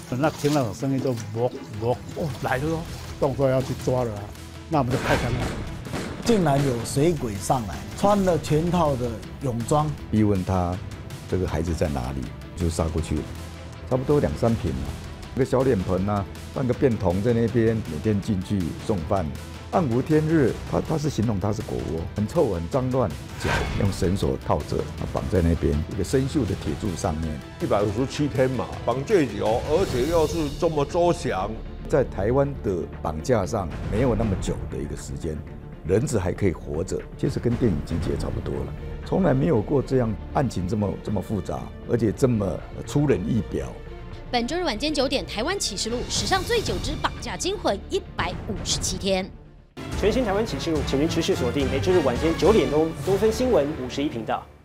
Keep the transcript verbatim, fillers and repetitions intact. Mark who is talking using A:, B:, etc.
A: 那听那种声音就哞哞哦来了哦，动作要去抓了啊，那我们就开枪了。
B: 竟然有水鬼上来，穿了全套的泳装，
C: 逼问他这个孩子在哪里，就杀过去了，差不多两三瓶了。一个小脸盆啊，半个便桶在那边，每天进去送饭，暗无天日。他他是形容他是狗窝，很臭很脏乱，脚用绳索套着，绑在那边一个生锈的铁柱上面。
D: 一百五十七天嘛，绑这久，而且又是这么周详，
C: 在台湾的绑架上没有那么久的一个时间。人质还可以活着，其实跟电影情节差不多了。从来没有过这样案情这么这么复杂，而且这么出人意表。
E: 本周日晚间九点，《台湾启示录》史上最久之绑架惊魂一百五十七天。
F: 全新《台湾启示录》，请您持续锁定每周日晚间九点钟东森新闻五十一频道。